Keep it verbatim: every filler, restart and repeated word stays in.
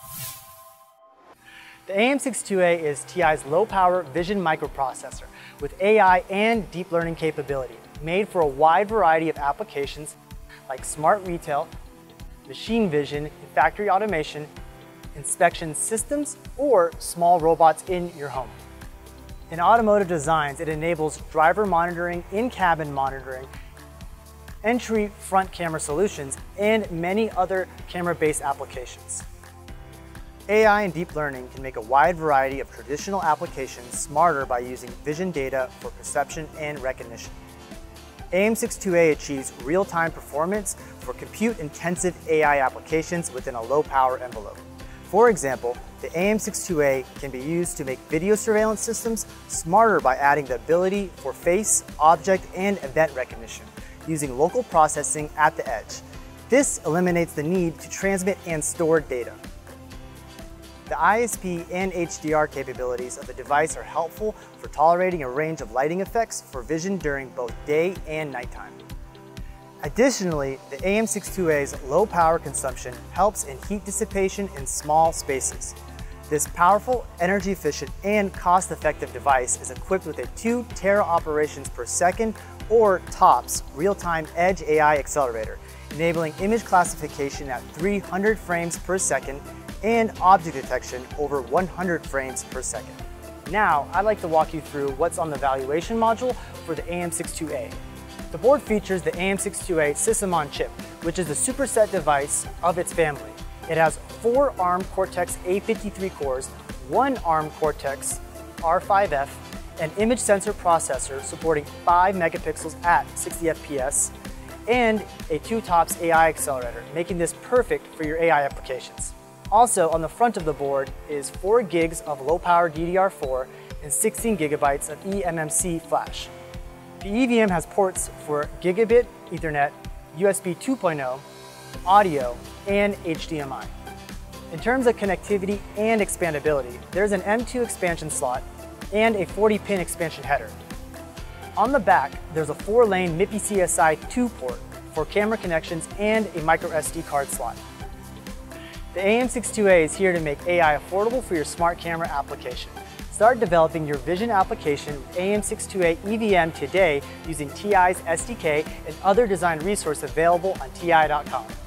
The A M sixty-two A is T I's low-power vision microprocessor with A I and deep learning capability, made for a wide variety of applications like smart retail, machine vision, factory automation, inspection systems, or small robots in your home. In automotive designs, it enables driver monitoring, in-cabin monitoring, entry front camera solutions, and many other camera-based applications. A I and deep learning can make a wide variety of traditional applications smarter by using vision data for perception and recognition. A M sixty-two A achieves real-time performance for compute-intensive A I applications within a low-power envelope. For example, the A M sixty-two A can be used to make video surveillance systems smarter by adding the ability for face, object, and event recognition, using local processing at the edge. This eliminates the need to transmit and store data. The I S P and H D R capabilities of the device are helpful for tolerating a range of lighting effects for vision during both day and nighttime. Additionally, the A M sixty-two A's low power consumption helps in heat dissipation in small spaces. This powerful, energy-efficient, and cost-effective device is equipped with a two tera operations per second, or TOPS, real-time edge A I accelerator, enabling image classification at three hundred frames per second and object detection over one hundred frames per second. Now, I'd like to walk you through what's on the evaluation module for the A M sixty-two A. The board features the A M sixty-two A system on chip, which is the superset device of its family. It has four ARM Cortex A fifty-three cores, one ARM Cortex R five F, an image sensor processor supporting five megapixels at sixty F P S, and a two TOPS A I accelerator, making this perfect for your A I applications. Also, on the front of the board is four gigs of low-power D D R four and sixteen gigabytes of E M M C flash. The E V M has ports for Gigabit Ethernet, U S B two point oh, audio, and H D M I. In terms of connectivity and expandability, there's an M two expansion slot and a forty pin expansion header. On the back, there's a four lane M I P I C S I two port for camera connections and a micro S D card slot. The A M sixty-two A is here to make A I affordable for your smart camera application. Start developing your vision application with A M sixty-two A E V M today using T I's S D K and other design resources available on T I dot com.